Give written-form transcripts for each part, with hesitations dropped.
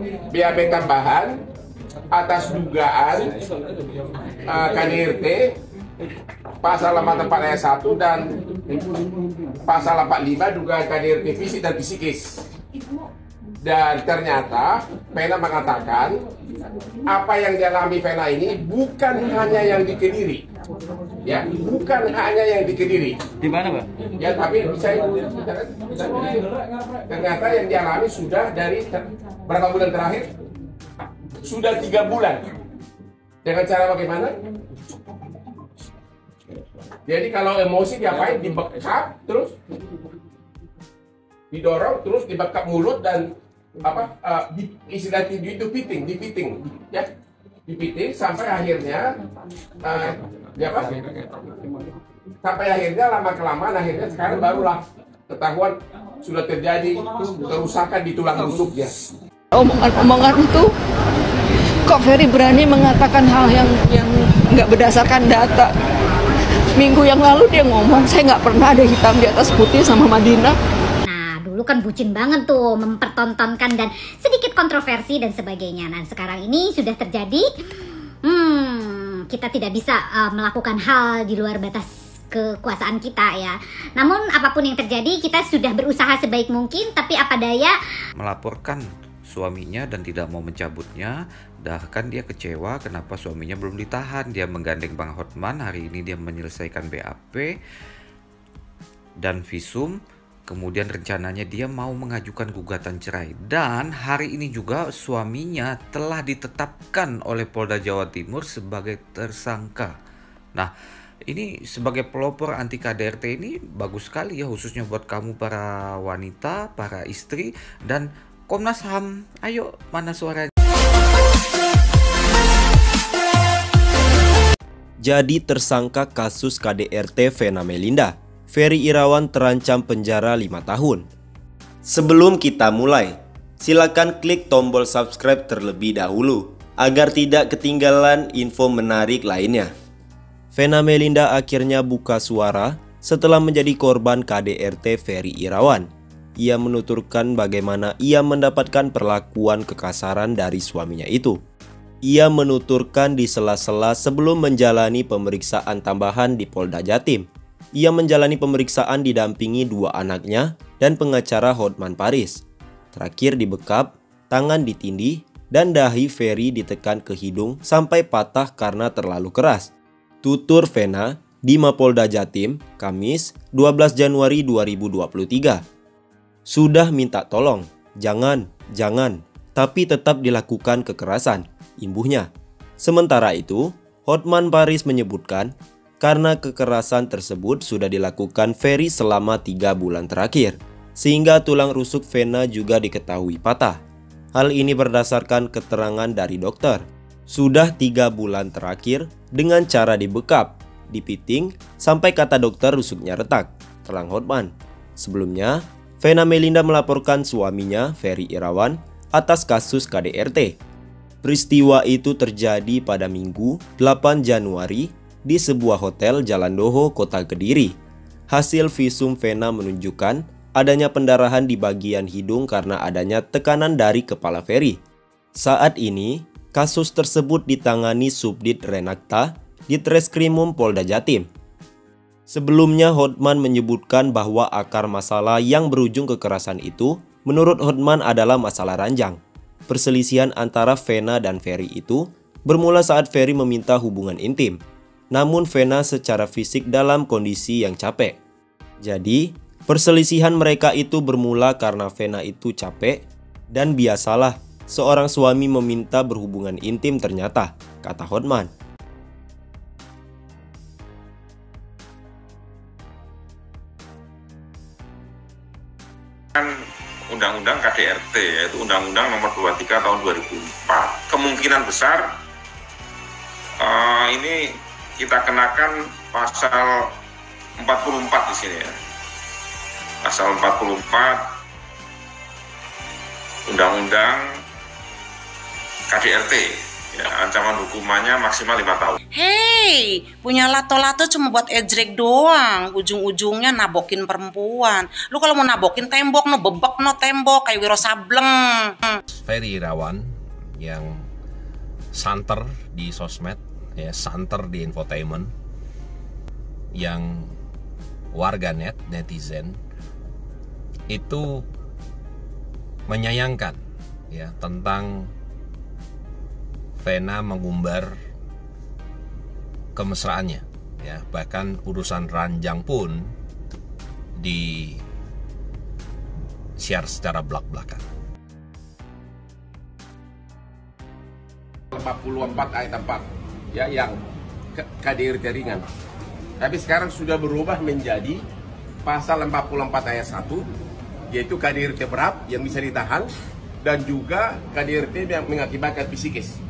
BAP tambahan atas dugaan KDRT pasal 84 ayat 1 dan pasal 45 dugaan KDRT fisik dan psikis. Dan ternyata Vena mengatakan apa yang dialami Vena ini bukan hanya yang di Kediri, ya, bukan hanya yang di Kediri. Di mana, Pak? Ya, tapi saya ternyata yang dialami sudah dari berapa bulan terakhir? Sudah 3 bulan. Dengan cara bagaimana? Jadi kalau emosi diapain? Dibekap, terus didorong, terus dibekap mulut dan istilah itu dipiting, ya, dipiting sampai akhirnya sampai akhirnya lama kelamaan akhirnya sekarang barulah ketahuan sudah terjadi kerusakan di tulang rusuknya. Omongan itu kok Ferry berani mengatakan hal yang nggak berdasarkan data. Minggu yang lalu dia ngomong saya nggak pernah ada hitam di atas putih sama Madinah. Nah dulu kan bucin banget tuh, mempertontonkan dan sedikit kontroversi dan sebagainya. Nah sekarang ini sudah terjadi, kita tidak bisa melakukan hal di luar batas kekuasaan kita ya. Namun apapun yang terjadi kita sudah berusaha sebaik mungkin, tapi apa daya melaporkan suaminya dan tidak mau mencabutnya. Bahkan dia kecewa kenapa suaminya belum ditahan. Dia menggandeng Bang Hotman. Hari ini dia menyelesaikan BAP dan visum. Kemudian rencananya dia mau mengajukan gugatan cerai. Dan hari ini juga suaminya telah ditetapkan oleh Polda Jawa Timur sebagai tersangka. Nah, ini sebagai pelopor anti KDRT ini bagus sekali ya, khususnya buat kamu para wanita, para istri, dan Komnas HAM. Ayo, mana suaranya? Jadi tersangka kasus KDRT Vena Melinda, Ferry Irawan terancam penjara 5 tahun. Sebelum kita mulai, silakan klik tombol subscribe terlebih dahulu agar tidak ketinggalan info menarik lainnya. Vena Melinda akhirnya buka suara setelah menjadi korban KDRT Ferry Irawan. Ia menuturkan bagaimana ia mendapatkan perlakuan kekasaran dari suaminya itu. Ia menuturkan di sela-sela sebelum menjalani pemeriksaan tambahan di Polda Jatim. Ia menjalani pemeriksaan didampingi 2 anaknya dan pengacara Hotman Paris. Terakhir dibekap, tangan ditindih, dan dahi Ferry ditekan ke hidung sampai patah karena terlalu keras. Tutur Vena di Mapolda Jatim, Kamis 12 Januari 2023. Sudah minta tolong, jangan, tapi tetap dilakukan kekerasan, imbuhnya. Sementara itu, Hotman Paris menyebutkan karena kekerasan tersebut sudah dilakukan Ferry selama 3 bulan terakhir, sehingga tulang rusuk Vena juga diketahui patah. Hal ini berdasarkan keterangan dari dokter. Sudah 3 bulan terakhir dengan cara dibekap, dipiting, sampai kata dokter rusuknya retak, terang Hotman. Sebelumnya, Vena Melinda melaporkan suaminya, Ferry Irawan, atas kasus KDRT. Peristiwa itu terjadi pada Minggu 8 Januari di sebuah hotel Jalan Doho, Kota Kediri. Hasil visum Vena menunjukkan adanya pendarahan di bagian hidung karena adanya tekanan dari kepala Ferry. Saat ini, kasus tersebut ditangani Subdit Renakta di Treskrimum Polda Jatim. Sebelumnya Hotman menyebutkan bahwa akar masalah yang berujung kekerasan itu menurut Hotman adalah masalah ranjang. Perselisihan antara Vena dan Ferry itu bermula saat Ferry meminta hubungan intim. Namun Vena secara fisik dalam kondisi yang capek. Jadi, perselisihan mereka itu bermula karena Vena itu capek dan biasalah seorang suami meminta berhubungan intim ternyata, kata Hotman. Undang-Undang KDRT, yaitu Undang-Undang Nomor 23 Tahun 2004. Kemungkinan besar ini kita kenakan pasal 44 di sini ya. Pasal 44 Undang-Undang KDRT Ya, ancaman hukumannya maksimal 5 tahun. Hei, punya lato-lato cuma buat ejrek doang. Ujung-ujungnya nabokin perempuan. Lu kalau mau nabokin tembok, no bebek no tembok kayak Wiro Sableng. Ferry Irawan yang santer di sosmed, ya, santer di infotainment, yang warganet, netizen itu menyayangkan ya tentang Vena mengumbar kemesraannya, ya, bahkan urusan ranjang pun di share secara belak-belakan. 44 ayat 4 ya yang KDRT ringan. Tapi sekarang sudah berubah menjadi pasal 44 ayat 1, yaitu KDRT berat yang bisa ditahan dan juga KDRT yang mengakibatkan psikis.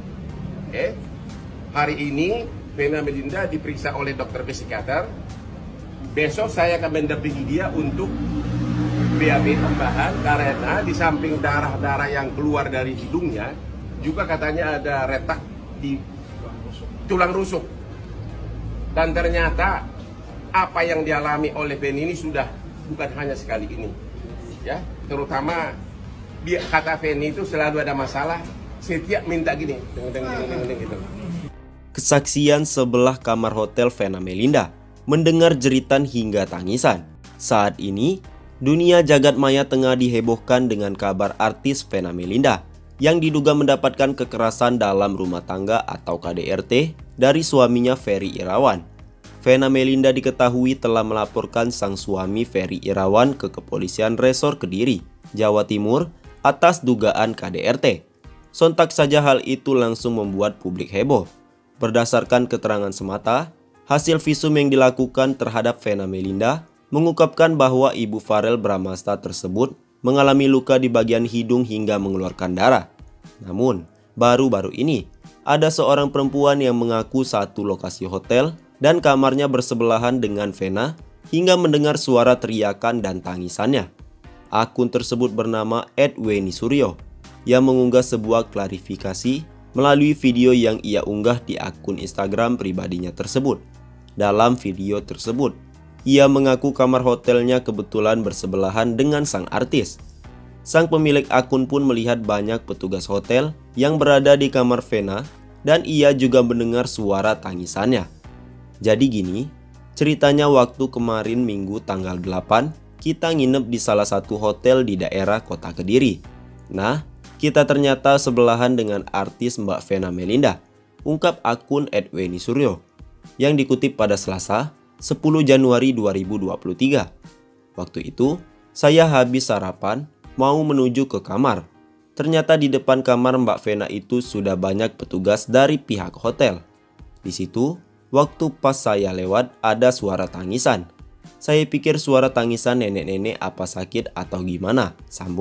Hari ini Vena Melinda diperiksa oleh dokter psikiater. Besok saya akan mendampingi dia untuk BAB tambahan karena di samping darah-darah yang keluar dari hidungnya juga katanya ada retak di tulang rusuk. Dan ternyata apa yang dialami oleh Vena ini sudah bukan hanya sekali ini. Ya, terutama dia kata Vena itu selalu ada masalah. Setiap minta gini, gitu. Kesaksian sebelah kamar hotel Vena Melinda mendengar jeritan hingga tangisan. Saat ini, dunia jagat maya tengah dihebohkan dengan kabar artis Vena Melinda yang diduga mendapatkan kekerasan dalam rumah tangga atau KDRT dari suaminya Ferry Irawan. Vena Melinda diketahui telah melaporkan sang suami Ferry Irawan ke Kepolisian Resor Kediri, Jawa Timur atas dugaan KDRT. Sontak saja hal itu langsung membuat publik heboh. Berdasarkan keterangan semata, hasil visum yang dilakukan terhadap Vena Melinda mengungkapkan bahwa ibu Farel Bramasta tersebut mengalami luka di bagian hidung hingga mengeluarkan darah. Namun, baru-baru ini ada seorang perempuan yang mengaku satu lokasi hotel dan kamarnya bersebelahan dengan Vena hingga mendengar suara teriakan dan tangisannya. Akun tersebut bernama @Weni Suryo yang mengunggah sebuah klarifikasi melalui video yang ia unggah di akun Instagram pribadinya tersebut. Dalam video tersebut, ia mengaku kamar hotelnya kebetulan bersebelahan dengan sang artis. Sang pemilik akun pun melihat banyak petugas hotel yang berada di kamar Vena dan ia juga mendengar suara tangisannya. Jadi gini, ceritanya waktu kemarin Minggu tanggal 8, kita nginep di salah satu hotel di daerah Kota Kediri. Nah, kita ternyata sebelahan dengan artis Mbak Vena Melinda, ungkap akun @Weni Suryo, yang dikutip pada Selasa, 10 Januari 2023. Waktu itu, saya habis sarapan, mau menuju ke kamar. Ternyata di depan kamar Mbak Vena itu sudah banyak petugas dari pihak hotel. Di situ, waktu pas saya lewat ada suara tangisan. Saya pikir suara tangisan nenek-nenek apa sakit atau gimana, sambung